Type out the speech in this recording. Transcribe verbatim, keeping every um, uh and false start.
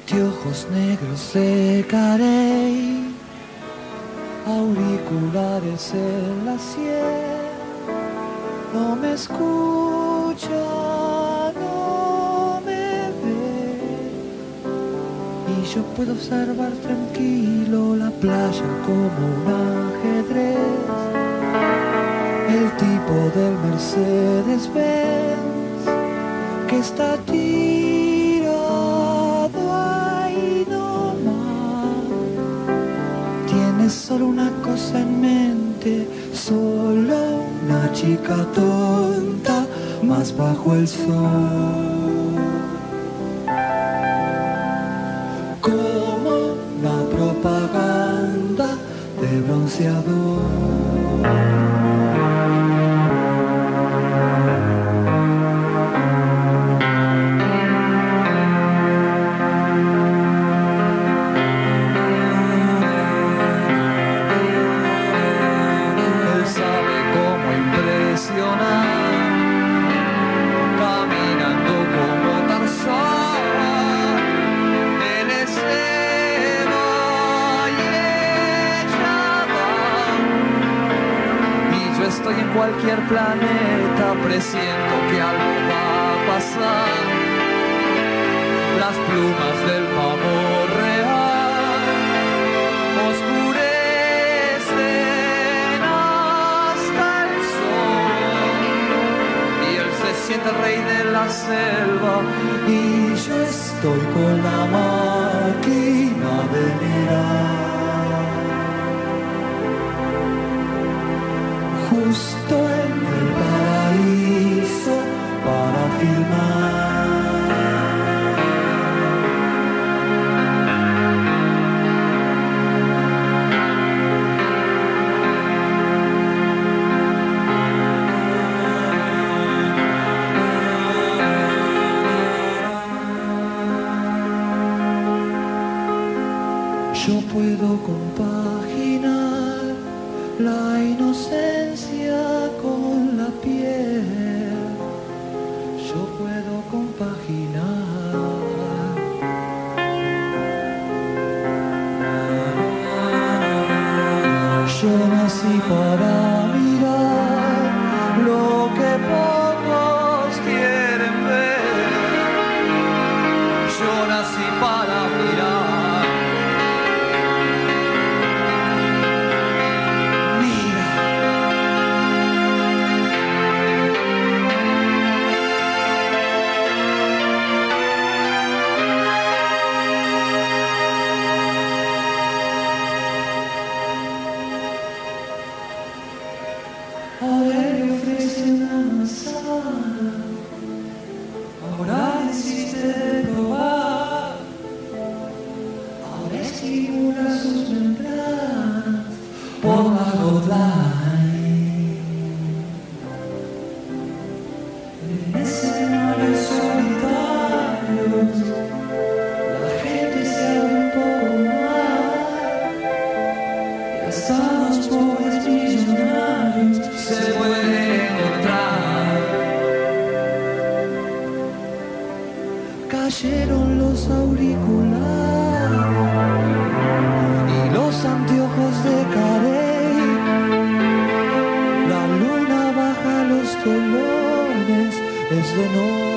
anteojos negros de Carey, auriculares en la sien, no me escucha, no me ve, y yo puedo observar tranquilo la playa como un ajedrez, el tipo del Mercedes-Benz que está tirado ahí nomás. Tienes solo una cosa en mente, solo una chica tonta más bajo el sol. Como una propaganda de bronceador. Estoy en cualquier planeta, presiento que algo va a pasar. Las plumas del pavo real oscurecen hasta el sol, y él se siente rey de la selva, y yo estoy con la máquina de mirar. Justo en el paraíso para filmar. Yo puedo compaginar la inocencia con la piel, yo puedo compaginar. Yo nací para mirar lo que pocos quieren ver. Yo nací para mirar. Ahora le ofrece una manzana, ahora insiste de probar, ahora estimula sus membranas por la hotline. En escenarios solitarios, la gente se abre un poco más, y hasta los pobres millonarios se puede encontrar. Cayeron los auriculares y los anteojos de Carey. La luna baja los dolores, es de noche.